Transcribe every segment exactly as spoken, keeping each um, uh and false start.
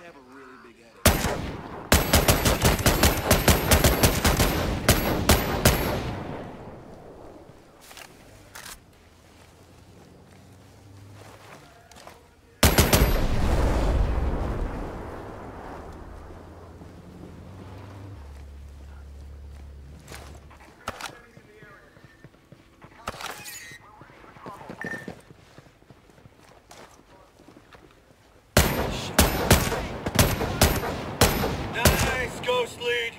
have a really big headache. Nice, Ghost Lead!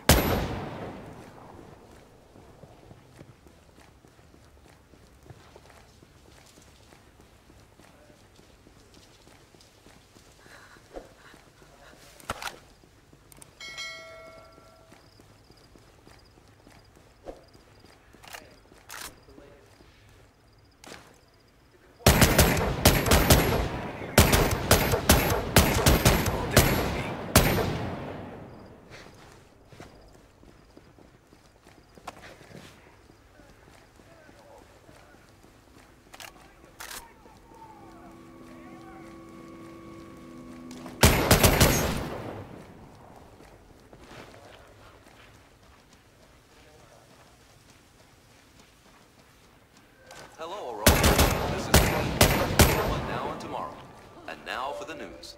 Hello, Aurora. This is Steve. One now and tomorrow. And now for the news.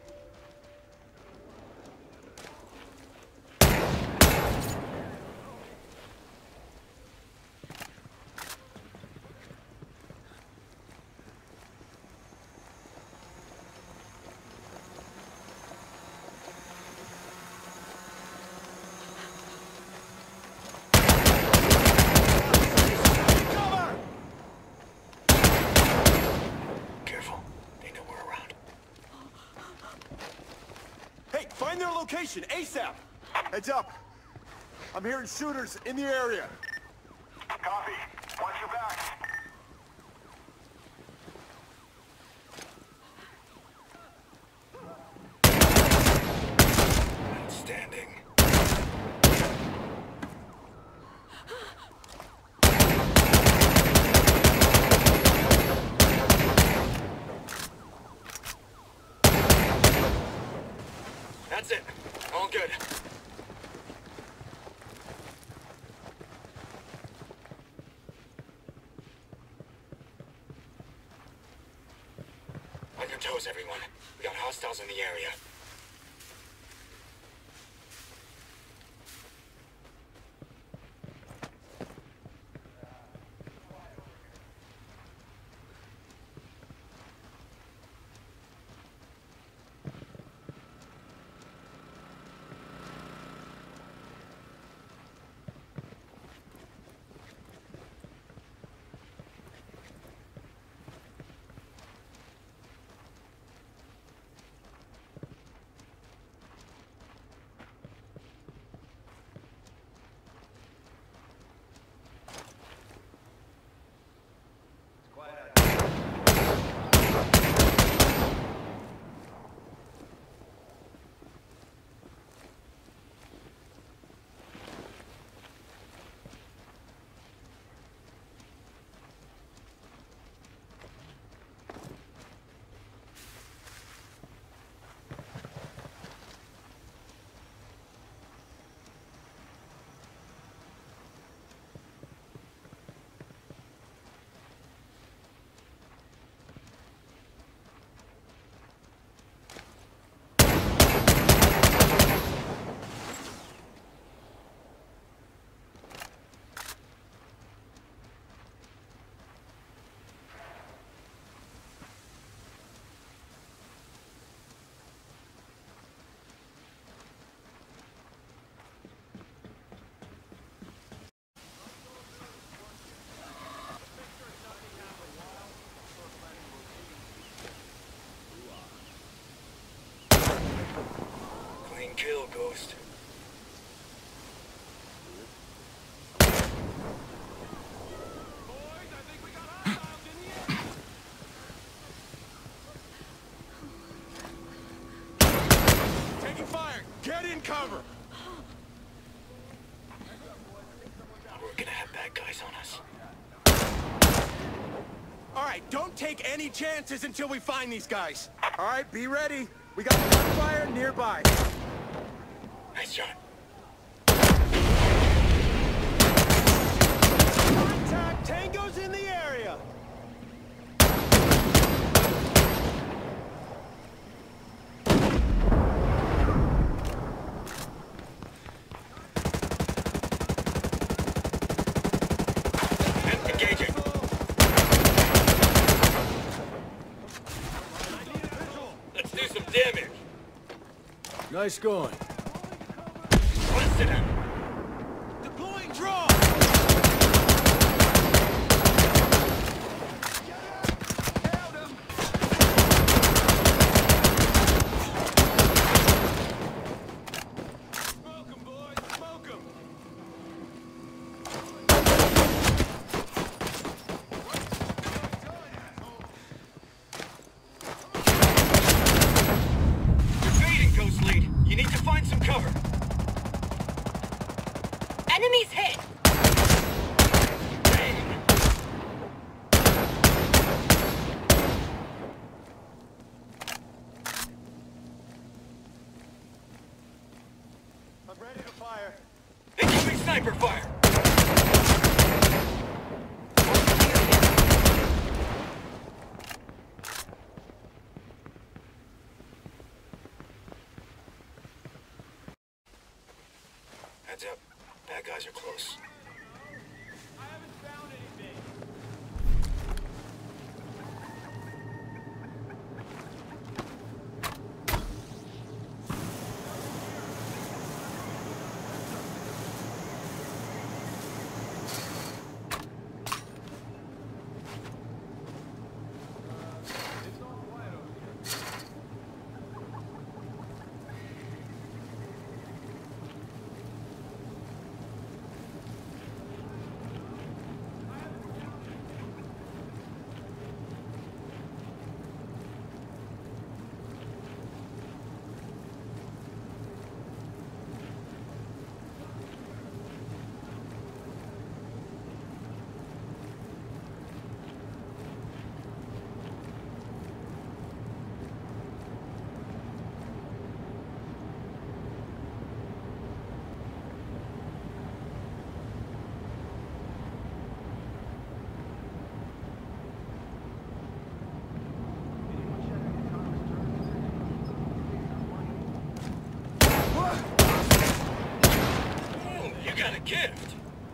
Find their location, ASAP! Heads up. I'm hearing shooters in the area. Copy. Watch your back. Outstanding. That's it. All good. On your toes, everyone. We got hostiles in the area. Clean kill, Ghost. Taking fire! Get in cover! We're gonna have bad guys on us. All right, don't take any chances until we find these guys. All right, be ready. We got gunfire nearby. Nice shot. Contact! Tango's in the area! Engaging. Let's do some damage. Nice going. Blasted him. Deploying drone! Smoke 'em, boys! Smoke 'em! You're fading, Ghost Lead. You need to find some cover. Enemies hit! Dang. I'm ready to fire. Incoming sniper fire. Heads up. Bad guys are close. I haven't found anything. You got a gift.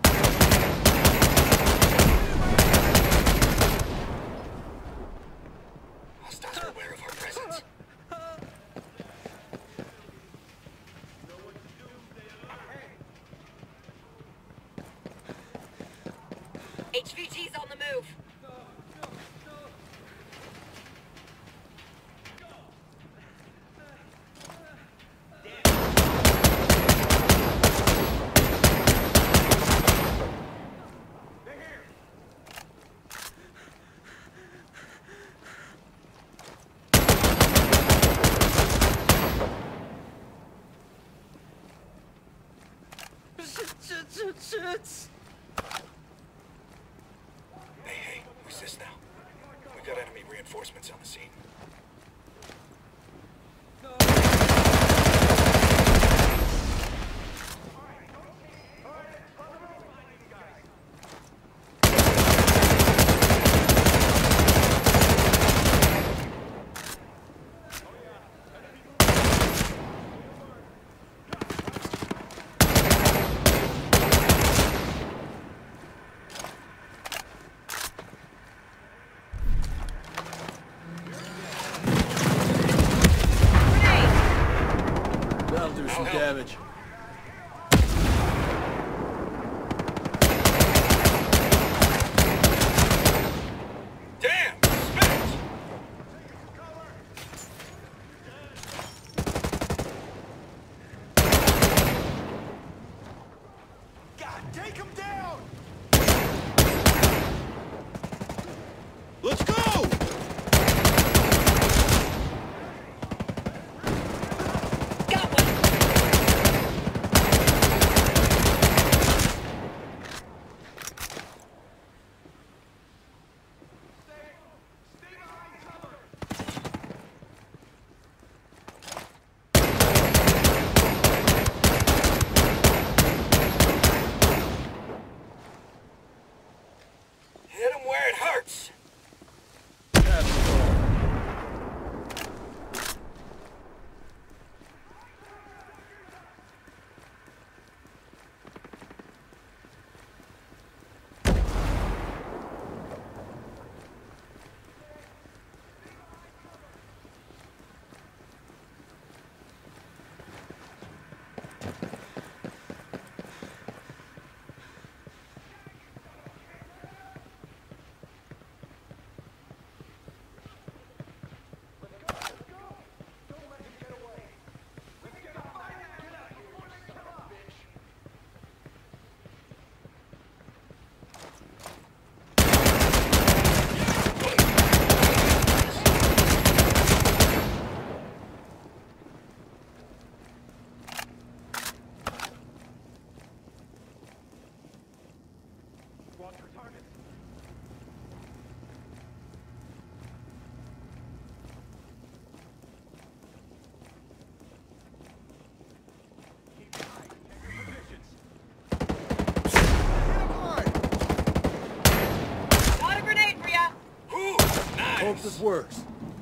Hostiles are aware of our presence. H V G's on the move. Hey, hey, who's this now? We got enemy reinforcements on the scene. That'll do some damage. Damn! Spent! God, take him down! Let's go! Got one! this works.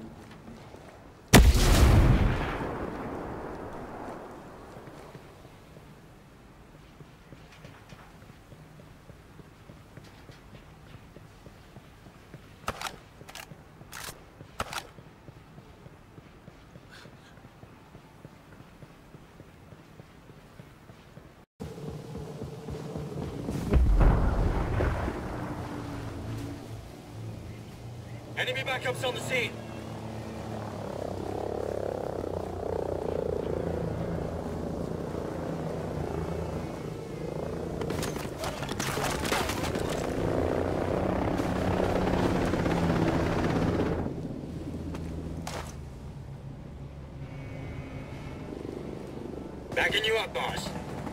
Enemy backups on the scene. Backing you up, boss.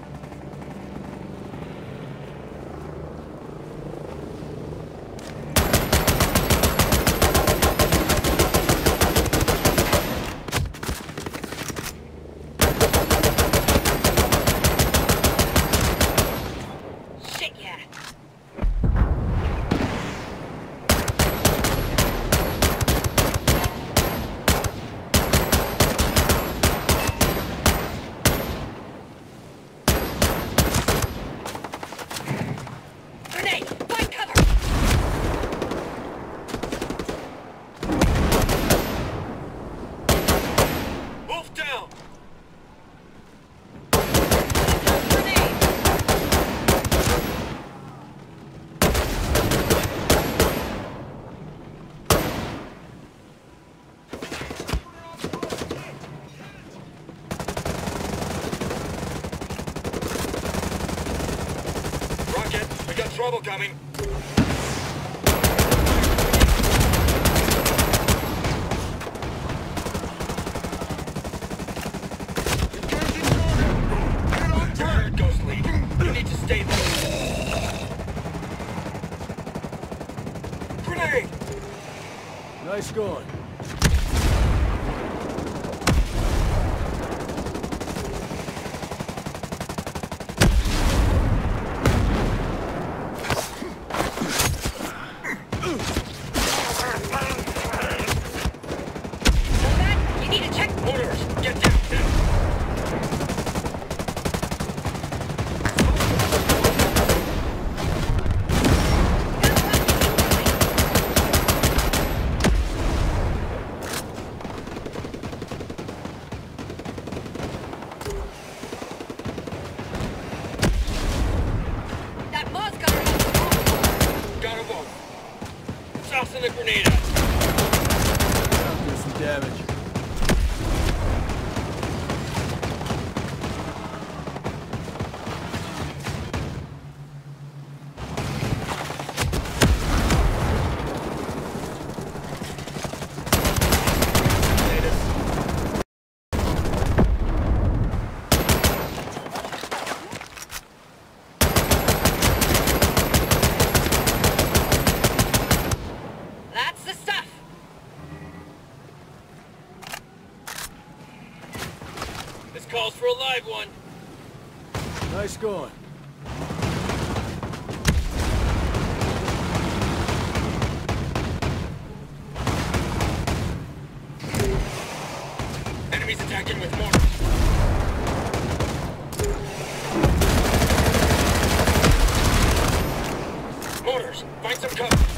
Shit, yeah. Grenade! Find cover! Wolf down! Grenade! Rocket, we got trouble coming. You're hurt, Ghost Lead. You need to stay there. Grenade! Nice going. Nomad, you need to check. Mortars, get down now. That Moss gunner. Got them both. Tossing the grenade out. Do some damage. That's the stuff. This calls for a live one. Nice going. Enemies attacking with mortars. Mortars, find some cover.